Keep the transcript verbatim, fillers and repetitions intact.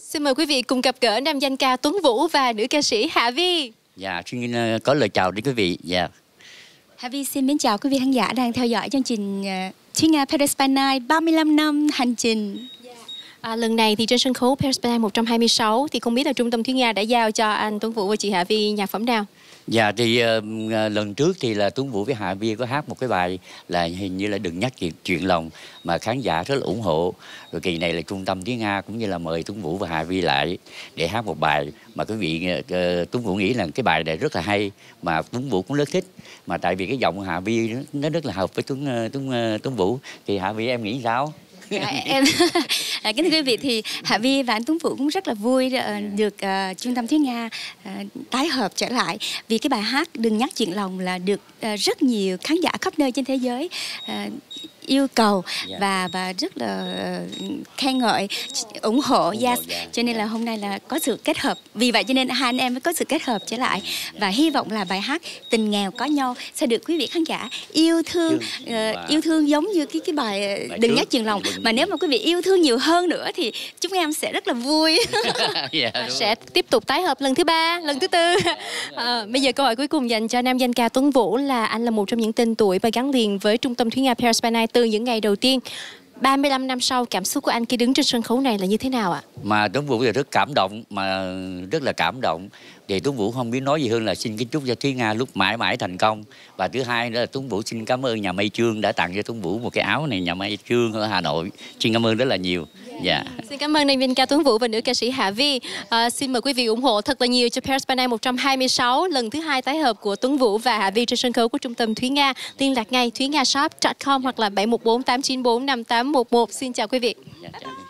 Xin mời quý vị cùng gặp gỡ nam danh ca Tuấn Vũ và nữ ca sĩ Hạ Vi. Dạ, xin có lời chào đến quý vị. Dạ. Hạ Vi xin mến chào quý vị khán giả đang theo dõi chương trình uh, Thúy Nga Paris by Night ba mươi lăm năm hành trình. À, lần này thì trên sân khấu Paris by Night một trăm hai mươi sáu thì không biết là Trung tâm Thúy Nga đã giao cho anh Tuấn Vũ và chị Hạ Vi nhạc phẩm nào? Dạ thì uh, lần trước thì là Tuấn Vũ với Hạ Vi có hát một cái bài là hình như là đừng nhắc chuyện, chuyện lòng mà khán giả rất là ủng hộ. Rồi kỳ này là Trung tâm Thúy Nga cũng như là mời Tuấn Vũ và Hạ Vi lại để hát một bài mà quý vị uh, Tuấn Vũ nghĩ là cái bài này rất là hay mà Tuấn Vũ cũng rất thích. Mà tại vì cái giọng Hạ Vi nó rất là hợp với Tuấn Tuấn Tuấn Vũ thì Hạ Vi em nghĩ sao? À, em à, kính thưa quý vị thì Hạ Vi và anh Tuấn Vũ cũng rất là vui uh, được uh, Trung tâm Thúy Nga uh, tái hợp trở lại vì cái bài hát đừng nhắc chuyện lòng là được uh, rất nhiều khán giả khắp nơi trên thế giới uh, yêu cầu yeah. và và rất là khen ngợi ủng hộ yes. Cho nên là hôm nay là có sự kết hợp, vì vậy cho nên hai anh em mới có sự kết hợp trở lại và hy vọng là bài hát tình nghèo có nhau sẽ được quý vị khán giả yêu thương uh, yêu thương giống như cái cái bài đừng nhắc chuyện lòng, mà nếu mà quý vị yêu thương nhiều hơn nữa thì chúng em sẽ rất là vui. yeah, sẽ tiếp tục tái hợp lần thứ ba, lần thứ tư. À, bây giờ câu hỏi cuối cùng dành cho nam danh ca Tuấn Vũ là anh là một trong những tên tuổi và gắn liền với Trung tâm Thúy Nga Paris by Night từ những ngày đầu tiên. ba mươi lăm năm sau, cảm xúc của anh khi đứng trên sân khấu này là như thế nào ạ? Mà Tuấn Vũ thì rất cảm động, mà rất là cảm động. Thì Tuấn Vũ không biết nói gì hơn là xin kính chúc cho Thúy Nga lúc mãi mãi thành công. Và thứ hai nữa là Tuấn Vũ xin cảm ơn nhà may Trương đã tặng cho Tuấn Vũ một cái áo này, nhà may Trương ở Hà Nội. Xin cảm ơn rất là nhiều. Dạ. Xin cảm ơn nam danh ca Tuấn Vũ và nữ ca sĩ Hạ Vi. À, xin mời quý vị ủng hộ thật là nhiều cho Paris by Night một trăm hai mươi sáu, lần thứ hai tái hợp của Tuấn Vũ và Hạ Vi trên sân khấu của Trung tâm Thúy Nga. Liên lạc ngay thúy nga shop chấm com hoặc là bảy một bốn tám chín bốn năm tám một một. Xin chào quý vị. Dạ, chào.